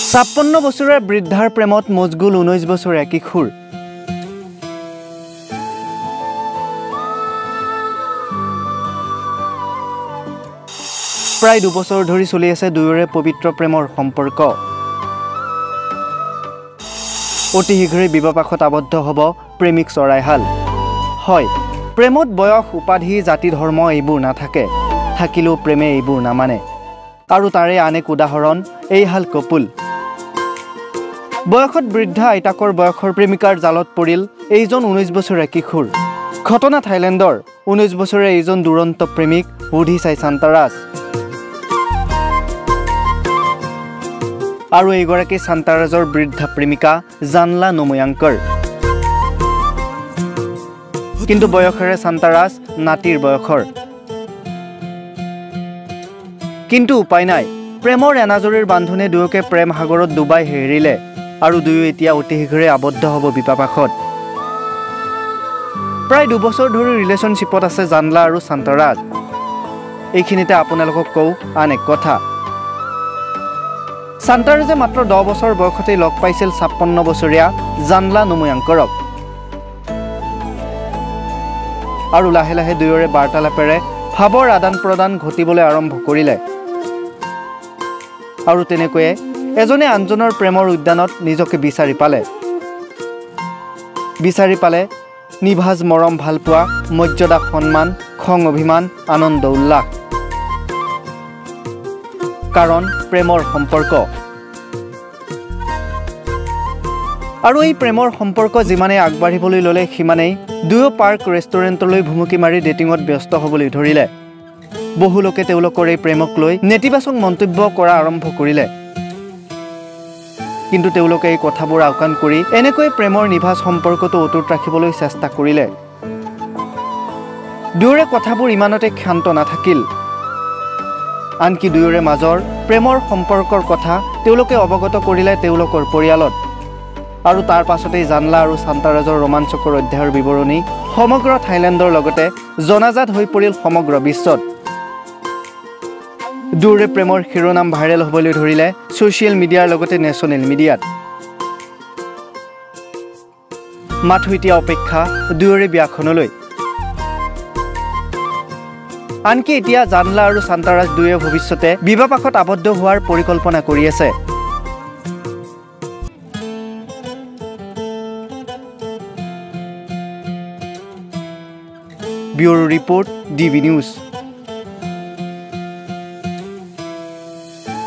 56 বছৰীয়া বৃদ্ধাৰ প্ৰেমত মজগুল 19 বছৰীয়া কিশোৰ। প্ৰায় 2 বছৰ ধৰি চলি আছে দুয়োৰে পবিত্ৰ প্ৰেমৰ সম্পৰ্ক। অতি শীঘ্ৰেই বিবাহপাশত আবদ্ধ হ'ব প্ৰেমিক চৰাইহাল। হয়, প্ৰেমত বয়স, উপাধি, জাতি, ধৰ্ম এইবোৰ নাথাকে, থাকিলেও প্ৰেমে এইবোৰ নামানে। আৰু তাৰে আন এক উদাহৰণ এইহাল কপুল। বয়সত বৃদ্ধা আইতাকৰ বয়সৰ প্ৰেমিকাৰ জালত পৰিল এইজন 19 বছৰীয়া কিশোৰ। ঘটনা থাইলেণ্ডৰ। 19 বছৰীয়া এইজন দুৰন্ত প্ৰেমিক উধিচাই চান্তাৰাজ। আৰু এইগৰাকী চান্তাৰাজৰ বৃদ্ধা প্ৰেমিকা জানলা নোময়াংকৰ। কিন্তু বয়সেৰে চান্তাৰাজ নাতিৰ বয়সৰ। কিন্তু উপায় নাই, প্ৰেমৰ এনাজৰীৰ বান্ধোনে দুয়োকে প্ৰেম সাগৰত ডুবাই হেৰিলে আৰু দুয়ো এতিয়া অতি শীঘ্ৰে আবদ্ধ হ'ব বিবাহপাশত। প্ৰায় 2 বছৰ ধৰি ৰিলেশ্যনশ্বিপত আছে জানলা আৰু চান্তাৰাজ। এইখিনিতে আপোনালোকক কওঁ আন এক কথা। চান্তাৰাজে মাত্ৰ 10 বছৰ বয়সতেই লগ পাইছিল 56 বছৰীয়া জানলা নোময়াংকৰক। আৰু লাহে লাহে দুয়োৰে বাৰ্তালাপেৰে ভাৱৰ আদান প্ৰদান ঘটিবলৈ আৰম্ভ কৰিলে। আৰু তেনেকৈয়ে এজনে আনজনৰ প্ৰেমৰ উদ্যানত নিজকে বিচাৰি পালে নিভাজ মৰম ভালপোৱা, মৰ্যাদা সন্মান, খং অভিমান, আনন্দ উল্লাস। কাৰণ প্ৰেমৰ সম্পৰ্ক। আৰু এই প্ৰেমৰ সম্পৰ্ক যিমানেই আগবাঢ়িবলৈ ল'লে সিমানেই দুয়ো পাৰ্ক ৰেষ্টুৰেণ্টলৈ ভুমুকি মাৰি ডেটিঙত ব্যস্ত হ'বলৈ ধৰিলে। বহু লোকে তেওঁলোকৰ এই প্ৰেমক লৈ নেতিবাচক মন্তব্য কৰা আৰম্ভ কৰিলে। কিন্তু তেওঁলোকে এই কথাবোৰ আওকাণ কৰি এনেকৈ প্ৰেমৰ নিভাজ সম্পৰ্কটো অটুট ৰাখিবলৈ চেষ্টা কৰিলে। দুয়োৰে কথাবোৰ ইমানতে ক্ষান্ত নাথাকিল। আনকি দুয়োৰে মাজৰ প্ৰেমৰ সম্পৰ্কৰ কথা তেওঁলোকে অৱগত কৰিলে তেওঁলোকৰ পৰিয়ালত। আৰু তাৰ পাছতেই জানলা আৰু চান্তাৰাজৰ ৰোমাঞ্চকৰ অধ্যায়ৰ বিৱৰণী সমগ্ৰ থাইলেণ্ডৰ লগতে জনাজাত হৈ পৰিল সমগ্ৰ বিশ্বত। দুয়োৰে প্ৰেমৰ শিৰোনাম ভাইৰেল হ'বলৈ ধৰিলে ছ'চিয়েল মিডিয়াৰ লগতে নেশ্যনেল মিডিয়াত। মাথো এতিয়া অপেক্ষা দুয়োৰে বিয়াখনলৈ। আনকি এতিয়া জানলা আৰু চান্তাৰাজ দুয়োৱে ভৱিষ্যতে বিবাহপাশত আবদ্ধ হোৱাৰ পৰিকল্পনা কৰি আছে। Bureau report, DV news.